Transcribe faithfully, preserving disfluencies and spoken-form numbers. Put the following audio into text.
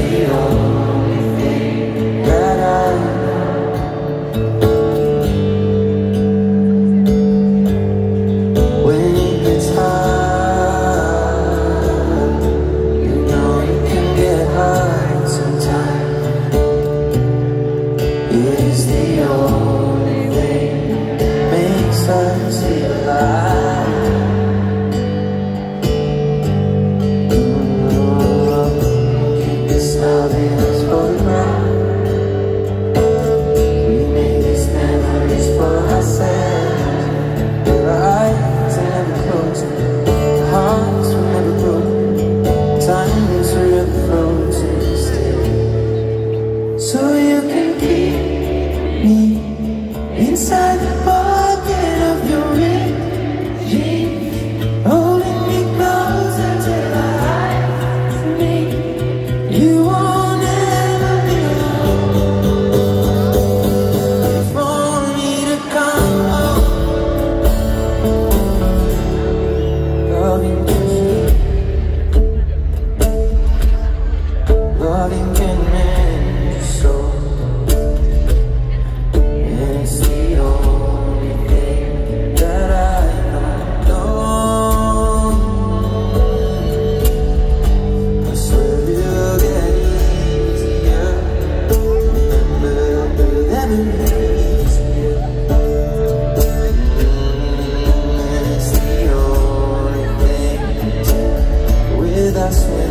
the only thing that I know. When it gets hard, you know it can get hard sometimes. It is the only thing that makes us feel alive. So you can keep me inside the pocket of your ripped jeans, holding me close until our eyes meet. You won't ever be alone. For me to come home, loving can, loving can make. That's